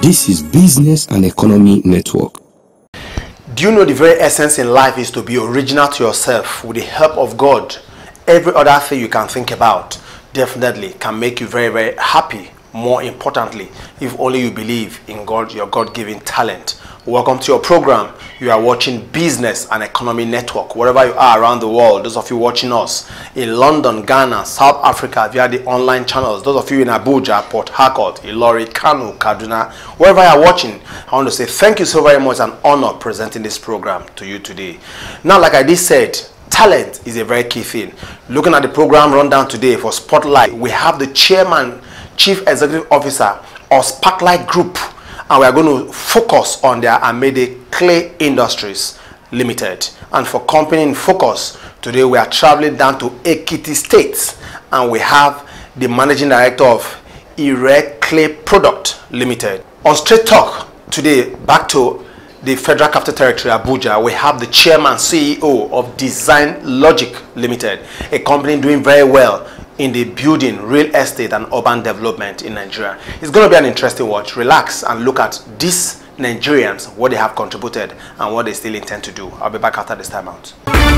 This is Business and Economy Network. Do you know the very essence in life is to be original to yourself? With the help of God, every other thing you can think about definitely can make you very, very happy. More importantly, if only you believe in God, your God-given talent. Welcome to your program. You are watching Business and Economy Network. Wherever you are around the world, those of you watching us in London, Ghana, South Africa via the online channels, those of you in Abuja, Port Harcourt, Ilori, Kano, Kaduna, wherever you are watching, I want to say thank you so very much. It's an honor presenting this program to you today. Now, like I did said, talent is a very key thing. Looking at the program rundown today for Spotlight, we have the chairman, Chief Executive Officer of Sparklight Group, and we are going to focus on their Amede Clay Industries Limited. And for company in focus, today we are traveling down to Ekiti State, and we have the Managing Director of Ire Clay Product Limited. On Straight Talk today, back to the Federal Capital Territory, Abuja, we have the Chairman CEO of Design Logic Limited, a company doing very well in the building, real estate and urban development in Nigeria. It's going to be an interesting watch. Relax and look at these Nigerians, what they have contributed and what they still intend to do. I'll be back after this time out.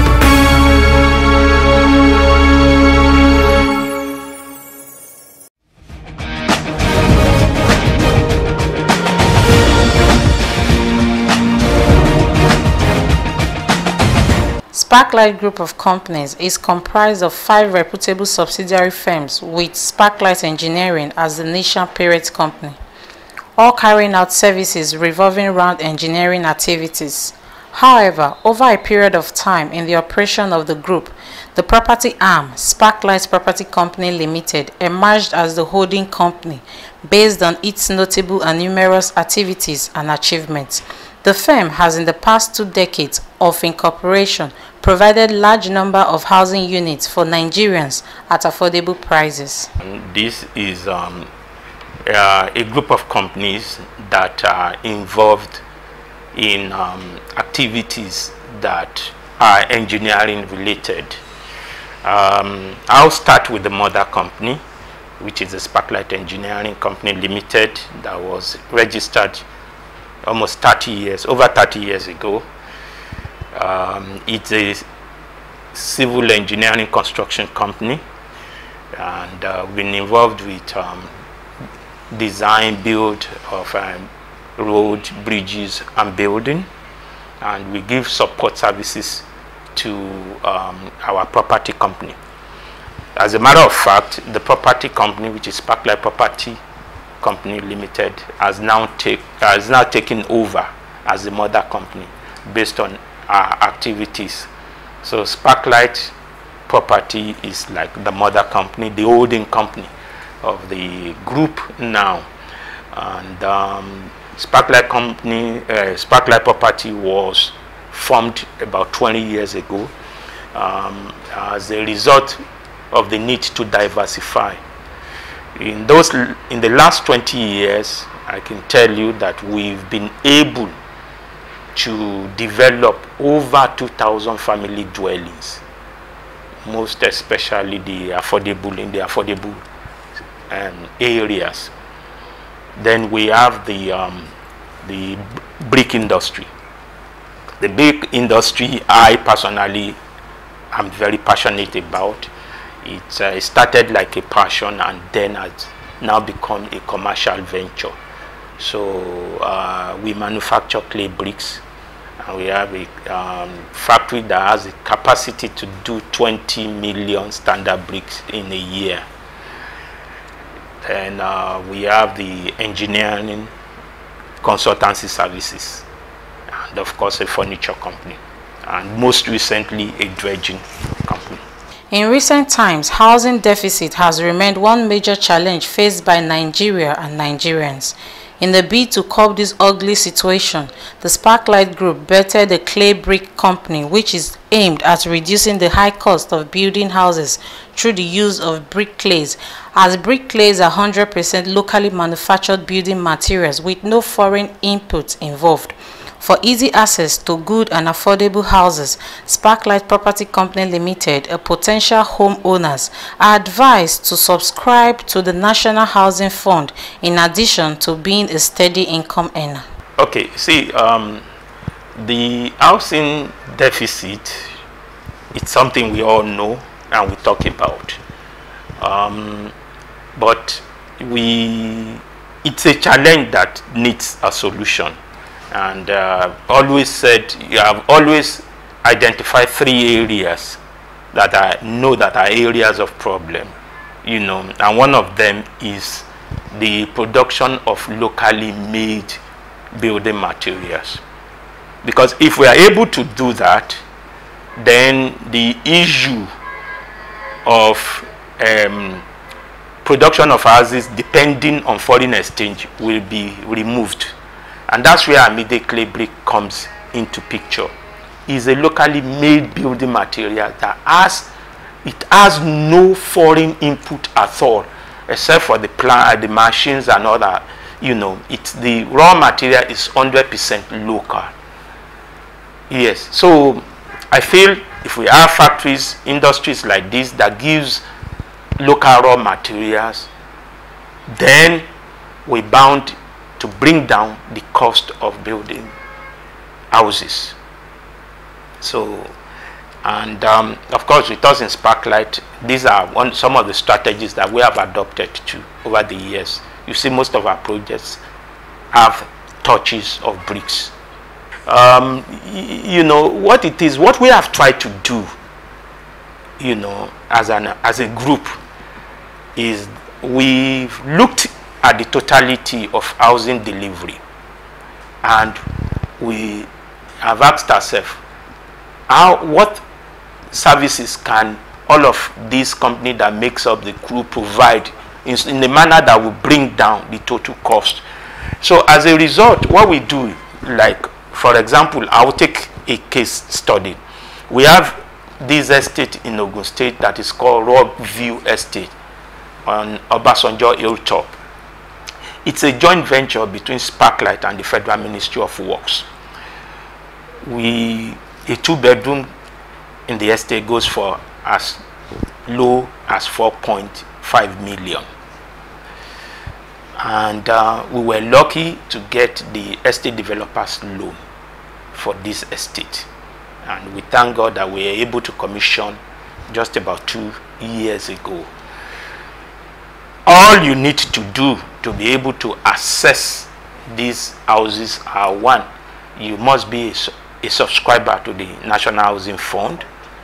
Sparklight Group of Companies is comprised of 5 reputable subsidiary firms with Sparklight Engineering as the nation parent company, all carrying out services revolving around engineering activities. However, over a period of time in the operation of the group, the property arm, Sparklight Property Company Limited, emerged as the holding company based on its notable and numerous activities and achievements. The firm has in the past 2 decades of incorporation provided large number of housing units for Nigerians at affordable prices. This is a group of companies that are involved in activities that are engineering related. I'll start with the mother company, which is the Sparklight Engineering Company Limited, that was registered almost 30 years, over 30 years ago. It's a civil engineering construction company, and we've been involved with design, build of roads, bridges and building, and we give support services to our property company. As a matter of fact, the property company, which is Sparklight Property Company Limited, has now taken over as the mother company based on our activities. So Sparklight Property is like the mother company, the holding company of the group now. And Sparklight Property was formed about 20 years ago as a result of the need to diversify. In the last 20 years, I can tell you that we've been able to develop over 2,000 family dwellings, most especially in the affordable areas. Then we have the brick industry. The brick industry, I personally am very passionate about. It started like a passion and then has now become a commercial venture. So we manufacture clay bricks, and we have a factory that has a capacity to do 20 million standard bricks in a year. And we have the engineering consultancy services, and of course a furniture company, and most recently a dredging company. In recent times, housing deficit has remained one major challenge faced by Nigeria and Nigerians. In the bid to curb this ugly situation, the Sparklight Group bettered the clay brick company, which is aimed at reducing the high cost of building houses through the use of brick clays, as brick clays are 100% locally manufactured building materials with no foreign inputs involved. For easy access to good and affordable houses, Sparklight Property Company Limited, a potential homeowners, are advised to subscribe to the National Housing Fund in addition to being a steady income earner. Okay, see, the housing deficit, it's something we all know and we talk about. But it's a challenge that needs a solution. And always said, you have always identified 3 areas that I know that are areas of problem, you know, and one of them is the production of locally made building materials. Because if we are able to do that, then the issue of production of houses depending on foreign exchange will be removed. And that's where Amide Clay Brick comes into picture. It's a locally made building material that has no foreign input at all, except for the plant, the machines and all that. You know, it's the raw material is 100% local. Yes, so I feel if we have factories, industries like this that gives local raw materials, then we're bound to bring down the cost of building houses. So, and of course with us in Sparklight, these are some of the strategies that we have adopted to over the years. You see, most of our projects have touches of bricks. You know, what it is, what we have tried to do, you know, as a group, is we've looked at the totality of housing delivery, and we have asked ourselves, what services can all of these companies that makes up the group provide in a manner that will bring down the total cost. So as a result, what we do, like for example, I will take a case study. We have this estate in Ogun State that is called Rock View Estate on Obasanjo Hilltop. It's a joint venture between Sparklight and the Federal Ministry of Works. A 2-bedroom in the estate goes for as low as 4.5 million. And we were lucky to get the estate developers loan for this estate. And we thank God that we were able to commission just about 2 years ago. All you need to do to be able to access these houses are: 1, you must be a subscriber to the National Housing Fund,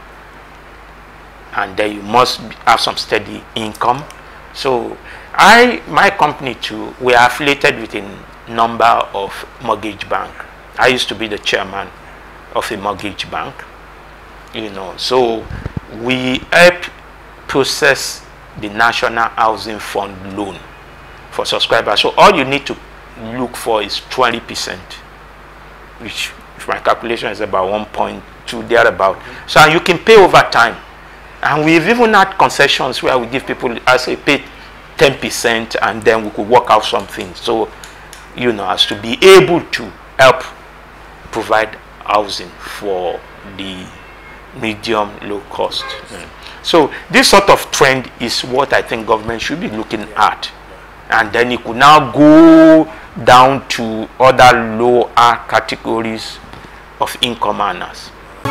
and then you must have some steady income. So my company too, we are affiliated with a number of mortgage bank. I used to be the chairman of a mortgage bank, you know, so we help process the National Housing Fund loan for subscribers. So all you need to look for is 20%, which if my calculation is about 1.2 thereabout. So you can pay over time. And we've even had concessions where we give people, I say, pay 10% and then we could work out something. So, you know, as to be able to help provide housing for the medium low cost. So this sort of trend is what I think government should be looking at. And then it could now go down to other lower categories of income earners.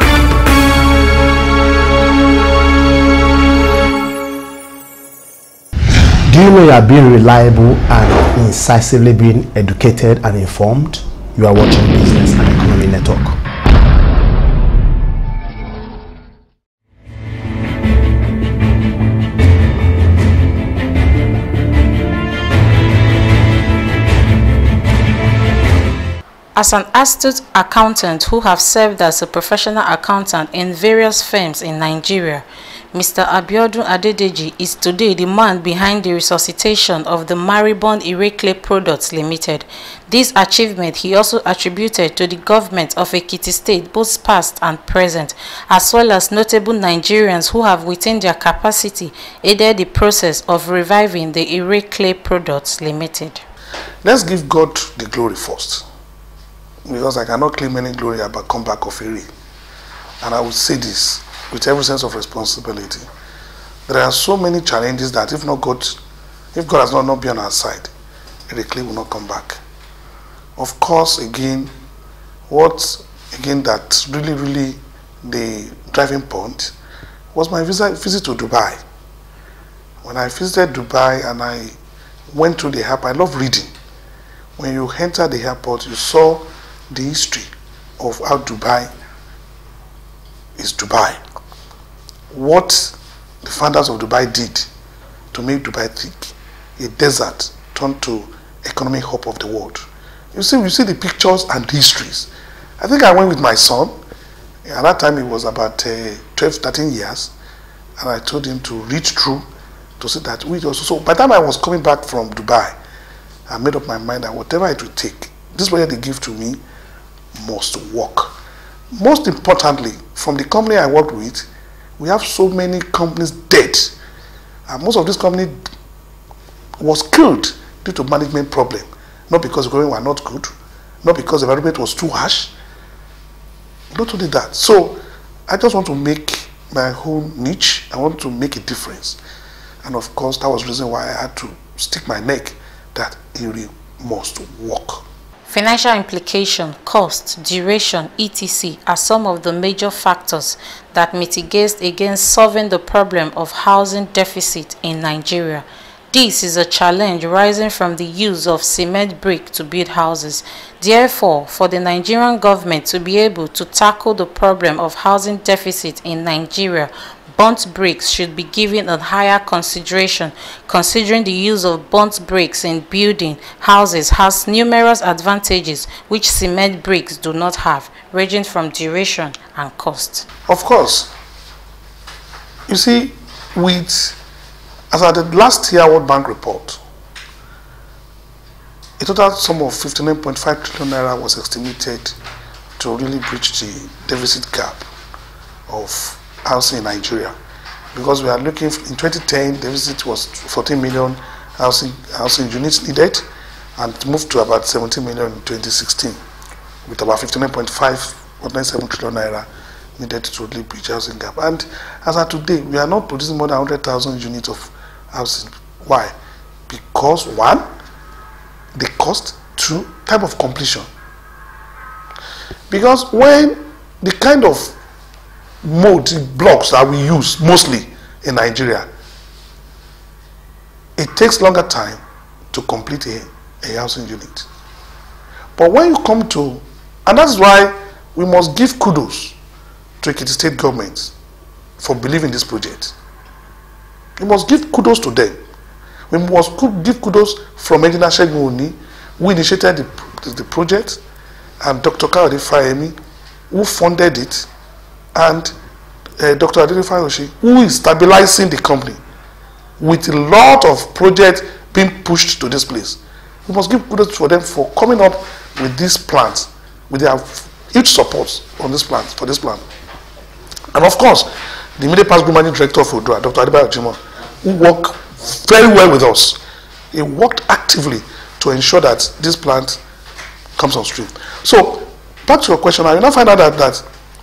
Do you know you are being reliable and incisively being educated and informed? You are watching Business and Economy Network. As an astute accountant who have served as a professional accountant in various firms in Nigeria, Mr. Abiodun Adedeji is today the man behind the resuscitation of the Maribond Irreclay Products Limited. This achievement he also attributed to the government of Ekiti State, both past and present, as well as notable Nigerians who have within their capacity aided the process of reviving the Irreclay Products Limited. Let's give God the glory first. because I cannot claim any glory about comeback of Eri. And I would say this with every sense of responsibility. There are so many challenges that if God has not been on our side, Eri will not come back. Of course, again, that really the driving point was my visit to Dubai. When I visited Dubai and I went to the airport, I love reading. When you enter the airport, you saw the history of how Dubai is Dubai. What the founders of Dubai did to make Dubai thick, a desert turned to economic hub of the world. You see the pictures and the histories. I think I went with my son. At that time, he was about 12, 13 years. And I told him to read through to see that we also. So by the time I was coming back from Dubai, I made up my mind that whatever it would take, this project they give to me must work. Most importantly, from the company I worked with, we have so many companies dead. And most of this company was killed due to management problem. Not because the government were not good, not because the environment was too harsh. Not only that. So I just want to make my own niche. I want to make a difference. And of course, that was the reason why I had to stick my neck that Eri must work. Financial implication, cost, duration, etc. are some of the major factors that mitigate against solving the problem of housing deficit in Nigeria. This is a challenge rising from the use of cement brick to build houses. Therefore, for the Nigerian government to be able to tackle the problem of housing deficit in Nigeria, burnt bricks should be given a higher consideration, considering the use of burnt bricks in building houses has numerous advantages which cement bricks do not have, ranging from duration and cost. Of course, you see, as at the last year World Bank report, a total sum of 59.5 trillion naira was estimated to really bridge the deficit gap of housing in Nigeria. Because we are looking, in 2010, deficit was 14 million housing units needed, and it moved to about 17 million in 2016, with about 59.5 trillion naira needed to really bridge housing gap. And as of today, we are not producing more than 100,000 units of housing. Why? Because one, the cost, two, time of completion. Because when the kind of mold blocks that we use mostly in Nigeria, it takes longer time to complete a housing unit. But when you come to, and that's why we must give kudos to Ekiti State government for believing this project. We must give kudos to them. We must give kudos from Engineer Segun Oni, who initiated the project, and Dr. Kayode Fayemi, who funded it, and Dr. Adele Fayoshi, who is stabilizing the company with a lot of projects being pushed to this place. We must give kudos for them for coming up with these plans, with their huge support on this plan, for this plan. And of course, the immediate past group managing director of Odua, Dr. Adebayo Jimoh, who worked very well with us. He worked actively to ensure that this plant comes on stream. So, back to your question, I will now find out that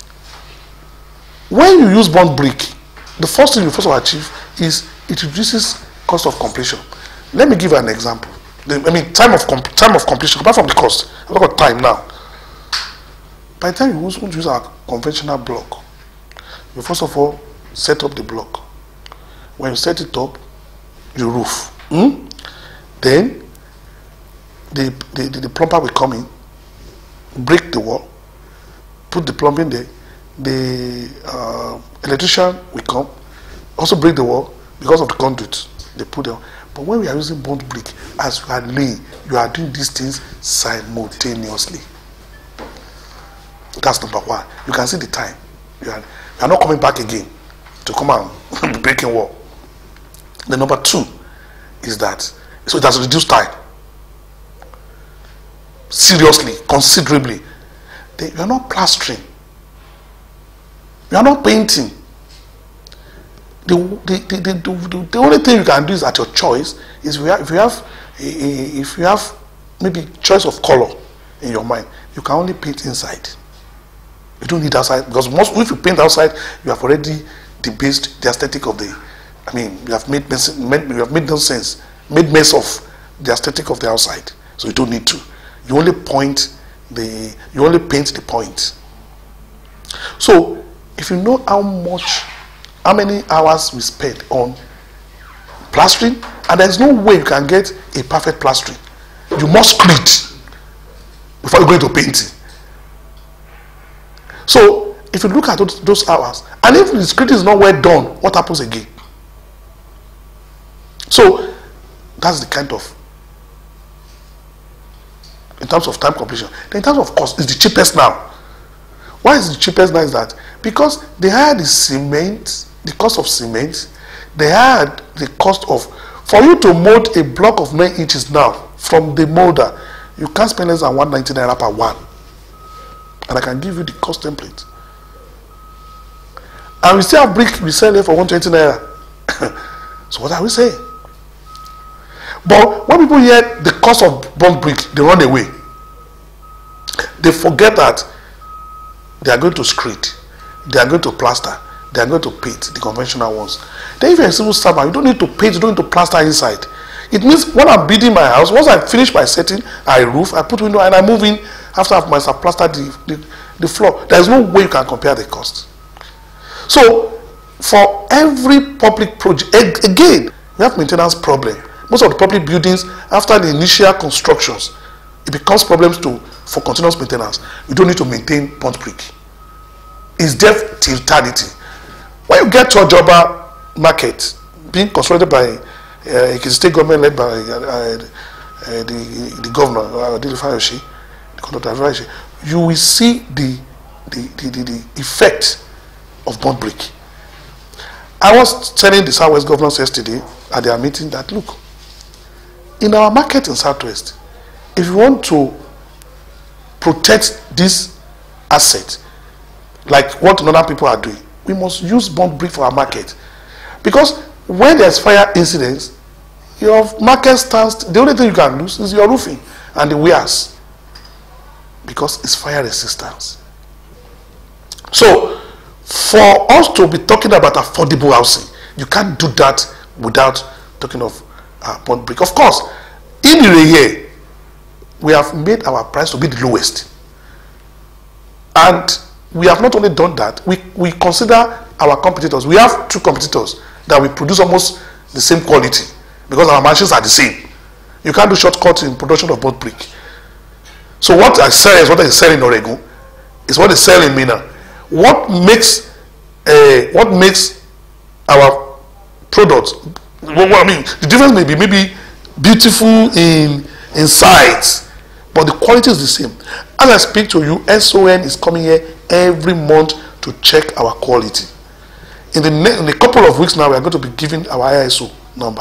when you use burnt brick, the first thing you first of all achieve is it reduces cost of completion. Let me give you an example. Time of completion, apart from the cost. I'm talking about time now. By the time you want to use our conventional block, you first of all set up the block. When you set it up, you roof. Then the plumber will come in, break the wall, put the plumbing there. The electrician will come, also break the wall because of the conduit they put there. But when we are using burnt brick, as you are laying, you are doing these things simultaneously. That's number one. You can see the time. You are not coming back again to come and be breaking wall. The number two is that, so it has reduced time. Seriously, considerably. You are not plastering. You are not painting. The only thing you can do is at your choice is if you have maybe choice of color in your mind, you can only paint inside. You don't need outside, because if you paint outside, you have already debased the aesthetic of the. I mean, you have made nonsense, made mess of the aesthetic of the outside. So you don't need to. You only paint the point. So if you know how many hours we spend on plastering, and there's no way you can get a perfect plastering. You must screed before you go into painting. So if you look at those hours, and if the screed is not well done, what happens again? So that's the kind of, in terms of time completion. Then in terms of cost, it's the cheapest now. Why is the cheapest now? Is that because they had the cement, the cost of cement, they had the cost of, for you to mold a block of 9 inches now from the molder, you can't spend less than 190 naira per one. And I can give you the cost template. And we still have brick we sell it for 120 naira. So what are we saying? But when people hear the cost of burnt brick, they run away. They forget that they are going to screed, they are going to plaster, they are going to paint, the conventional ones. Then if you're a civil servant, you don't need to paint, you don't need to plaster inside. It means when I'm building my house, once I finish my setting, I roof, I put window, and I move in after I've plastered the floor. There's no way you can compare the cost. So for every public project, again, we have maintenance problem. Most of the public buildings, after the initial constructions, it becomes problems for continuous maintenance. You don't need to maintain burnt brick. It's there till eternity. When you get to Ojoba market, being constructed by the state government led by the governor, Adili Fayoshi, the conductor Fayoshi, you will see the effect of burnt brick. I was telling the Southwest governors yesterday at their meeting that, look, in our market in Southwest, if you want to protect this asset, like what other people are doing, we must use burnt brick for our market. Because when there's fire incidents, your market stands, the only thing you can lose is your roofing and the wares, because it's fire resistance. So for us to be talking about affordable housing, you can't do that without talking of burnt brick. Of course, in Ireye, we have made our price to be the lowest. And we have not only done that, we consider our competitors. We have 2 competitors that we produce almost the same quality because our machines are the same. You can't do shortcuts in production of burnt brick. So what I sell is what I sell in Oregon, is what they sell in Mina. What makes our products, well, I mean, the difference may be maybe beautiful in size, but the quality is the same. As I speak to you, SON is coming here every month to check our quality. In a couple of weeks now, we are going to be giving our ISO number.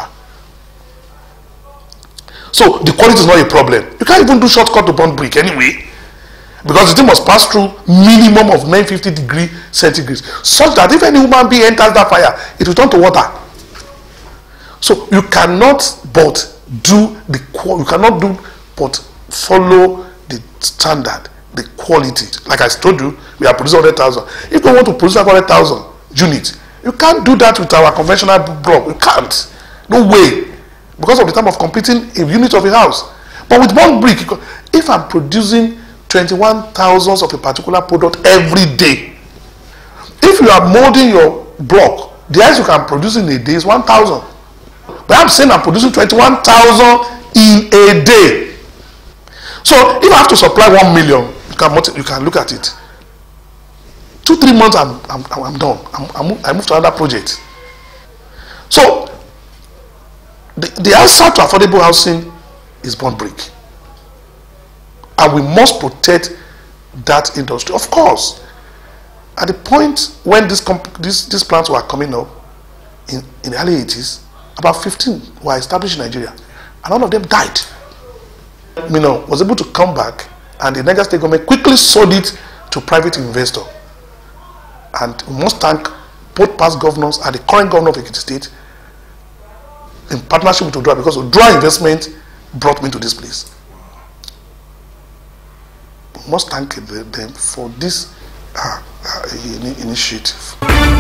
So the quality is not a problem. You can't even do shortcut to burnt brick anyway, because the thing must pass through minimum of 950 degrees centigrade, such that if any human being enters that fire, it will turn to water. So you cannot but follow the standard, the quality. Like I told you, we are producing 100,000. If we want to produce 100,000 units, you can't do that with our conventional block. You can't. No way. Because of the time of completing a unit of a house. But with burnt brick, if I'm producing 21,000 of a particular product every day, if you are molding your block, the highest you can produce in a day is 1,000. But I'm saying I'm producing 21,000 in a day. So if I have to supply 1 million, you can look at it. 2-3 months, I'm done. I move to another project. So the answer to affordable housing is burnt brick, and we must protect that industry. Of course, at the point when these plants were coming up in the early 80s, about 15 were established in Nigeria, and all of them died. Was able to come back, and the Niger State government quickly sold it to private investor. And we must thank both past governors and the current governor of Ekiti State in partnership with Odua, because Odua investment brought me to this place. We must thank them for this initiative.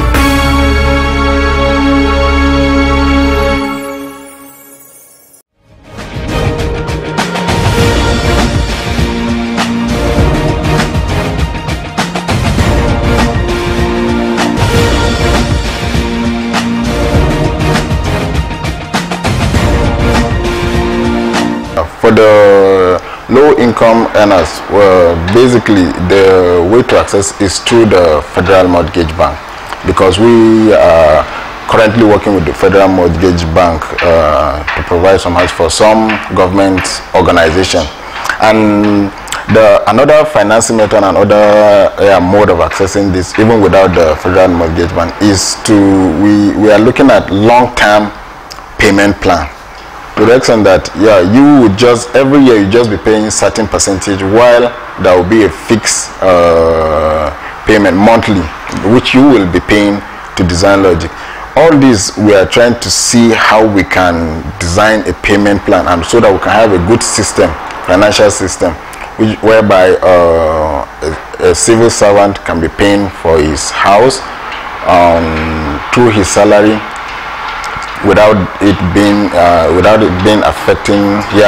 For the low-income earners, well, basically the way to access is through the Federal Mortgage Bank, because we are currently working with the Federal Mortgage Bank to provide some house for some government organization. And another financing method and other mode of accessing this, even without the Federal Mortgage Bank, is we are looking at long-term payment plan. To the extent that you would just every year you just be paying certain percentage, while there will be a fixed payment monthly which you will be paying to Design Logic. All this we are trying to see how we can design a payment plan, and so that we can have a good system, financial system, whereby a civil servant can be paying for his house through his salary, without it being affecting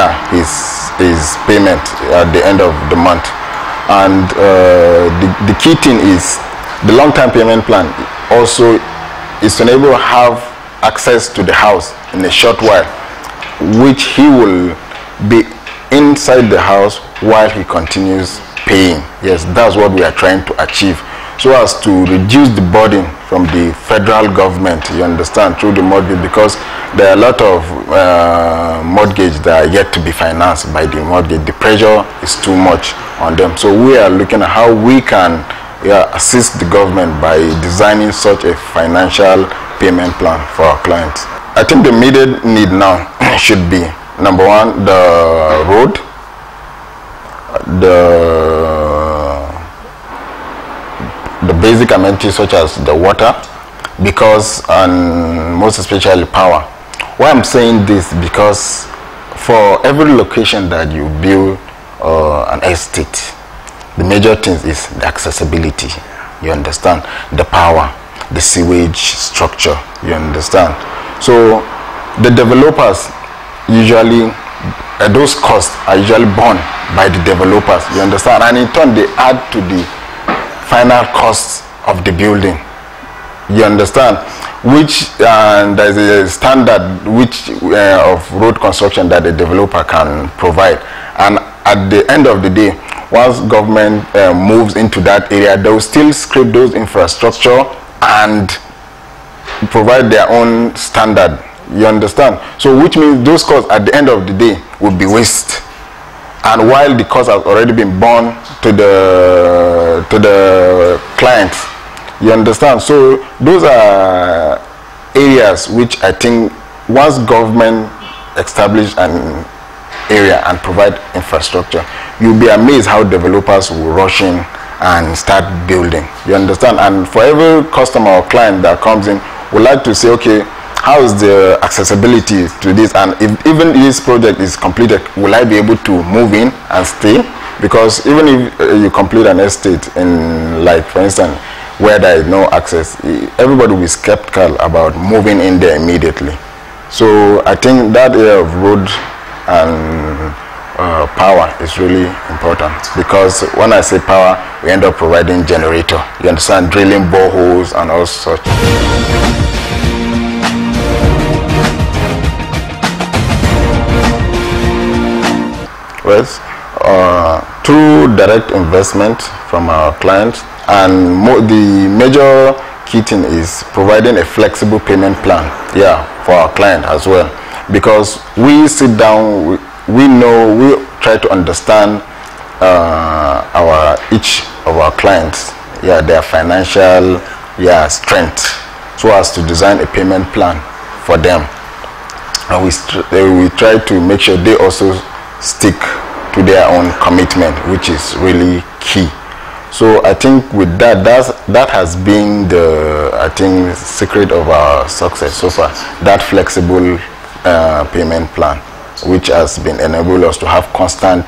his payment at the end of the month. And the key thing is the long-term payment plan also is to enable to have access to the house in a short while, which he will be inside the house while he continues paying. Yes, that's what we are trying to achieve, so as to reduce the burden from the federal government, you understand, through the mortgage, because there are a lot of mortgage that are yet to be financed by the mortgage. The pressure is too much on them. So we are looking at how we can assist the government by designing such a financial payment plan for our clients. I think the immediate need now should be, number one, the road, the basic amenities such as the water, because, and most especially power. Why I'm saying this, because for every location that you build an estate, the major thing is the accessibility, you understand, the power, the sewage structure, you understand. So the developers usually, those costs are usually borne by the developers, you understand, and in turn they add to the final costs of the building, you understand, which there is a standard of road construction that the developer can provide. And at the end of the day, once government moves into that area, they will still scrape those infrastructure and provide their own standard, you understand. So which means those costs at the end of the day will be waste, and while the cost has already been borne to the client, you understand. So those are areas which I think once government establish an area and provide infrastructure, you'll be amazed how developers will rush in and start building, you understand. And for every customer or client that comes in, we like to say, okay, how is the accessibility to this, and if even this project is completed, will I be able to move in and stay? Because even if you complete an estate in, like for instance, where there is no access, everybody will be skeptical about moving in there immediately. So I think that area of road and power is really important, because when I say power, we end up providing generator, you understand, drilling boreholes and all such. Through direct investment from our clients, and the major key thing is providing a flexible payment plan, for our client as well, because we sit down, we try to understand each of our clients, their financial strength, so as to design a payment plan for them, and we try to make sure they also stick to their own commitment, which is really key. So I think with that has been the secret of our success so far, that flexible payment plan, which has been enabled us to have constant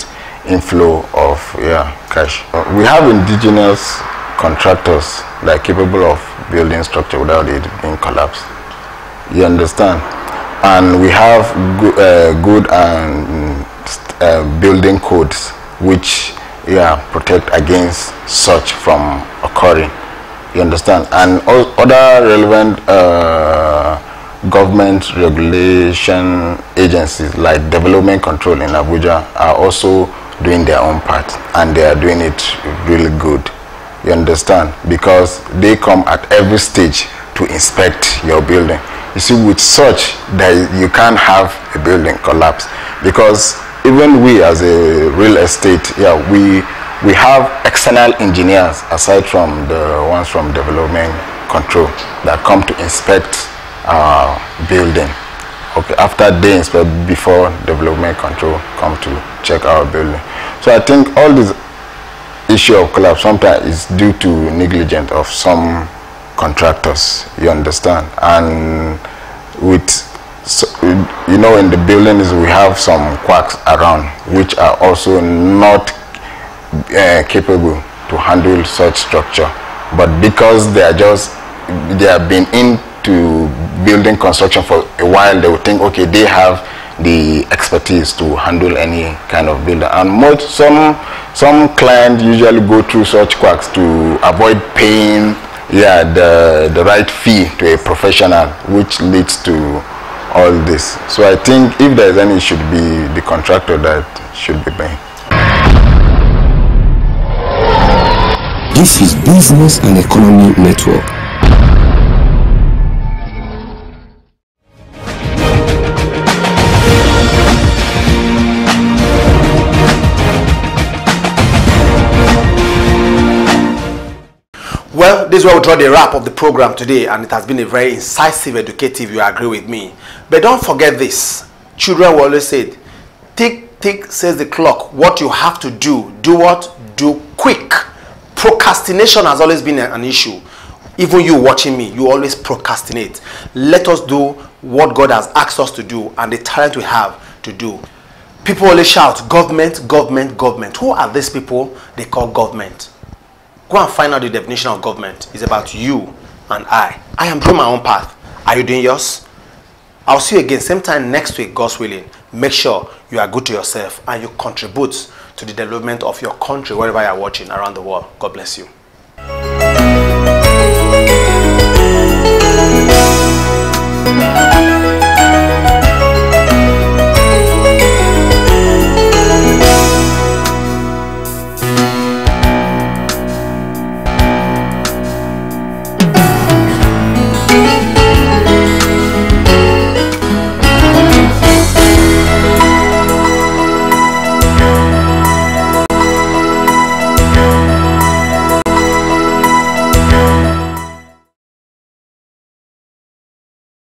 inflow of cash. We have indigenous contractors that are capable of building structure without it being collapsed. You understand? And we have good building codes which protect against such from occurring. You understand? And other relevant government regulation agencies like Development Control in Abuja are also doing their own part, and they are doing it really good. You understand? Because they come at every stage to inspect your building. You see, with such that you can't have a building collapse, because even we as a real estate, we have external engineers aside from the ones from Development Control that come to inspect our building. Okay, after they inspect, before Development Control come to check our building. So I think all this issue of collapse sometimes is due to negligence of some contractors. You understand? And with, you know, in the buildings we have some quacks around which are also not capable to handle such structure, but because they have been into building construction for a while, they would think, okay, they have the expertise to handle any kind of building. And some clients usually go through such quacks to avoid paying the right fee to a professional, which leads to all this. So I think if there is any, it should be the contractor that should be paying. This is Business and Economy Network. Well, this is where we draw the wrap of the program today, and it has been a very incisive, educative, you agree with me. But don't forget this. Children will always say, tick, tick, says the clock. What you have to do what? Do quick. Procrastination has always been an issue. Even you watching me, you always procrastinate. Let us do what God has asked us to do and the talent we have to do. People always shout, government, government, government. Who are these people they call government? Go and find out the definition of government. It's about you and I. I am doing my own path. Are you doing yours? I'll see you again same time next week, God's willing. Make sure you are good to yourself and you contribute to the development of your country wherever you are watching around the world. God bless you.